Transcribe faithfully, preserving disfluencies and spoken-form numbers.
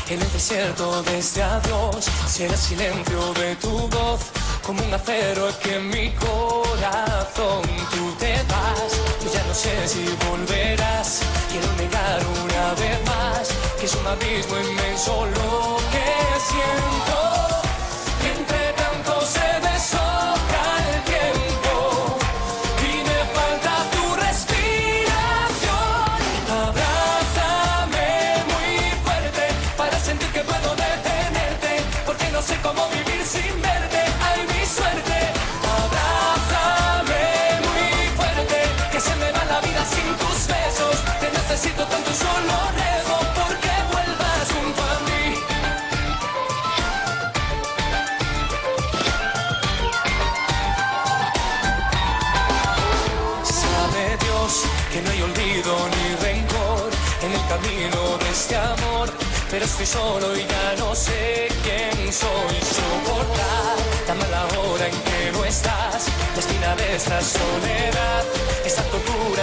En el desierto de este adiós, será el silencio de tu voz, como un acero que en mi corazón. Tú te vas, yo ya no sé si volverás. Quiero negar una vez más que es un abismo inmenso lo que siento. Entre tanto se deshoja el tiempo y me falta tu respiración. Abrázame muy fuerte para sentir que puedo detenerte, porque no sé cómo vivir sin verte. Ay, mi suerte. Abrázame muy fuerte, que se me va la vida sin tus besos. Te necesito tanto y solo rego porque vuelvas junto a mí. Sabe Dios que no hay olvido ni rencor en el camino de este amor, pero estoy solo y ya no sé quién soy. Soportar la mala hora en que no estás, la espina de esta soledad, esta tortura